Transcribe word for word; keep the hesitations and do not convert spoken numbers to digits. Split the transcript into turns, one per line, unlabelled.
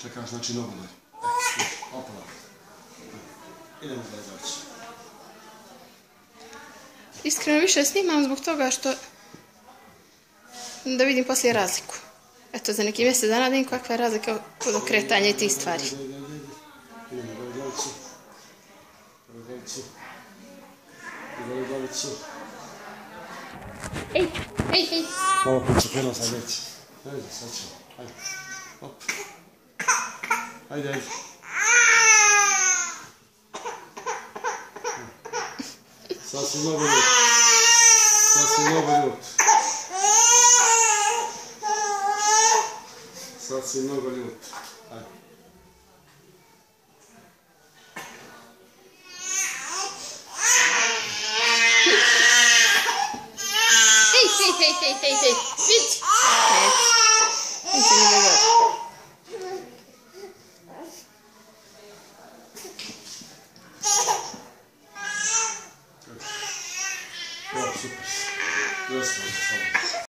Čekaš znači nogu dalje. Opala. Idemo dalje doći.
Iskreno više snimam zbog toga što da vidim poslije razliku. Eto, za neki mjesec dana vidim kakva je razlika od okretanja i tih stvari.
Idemo dalje doći. Dalje doći. Dalje doći.
Ej, ej, ej.
Ovo kuća, krenuo sam već. Ajde, sad ćemo. Ajde. Hop. Ajde, ajde. Sad si mnogo ljut. Sad si mnogo ljut. Sad si mnogo ljut. Ajde.
Hej, hej, hej, hej, hej, hej. Vidi. Vidi se mi dogodi.
Evo, super. Još smo, samo.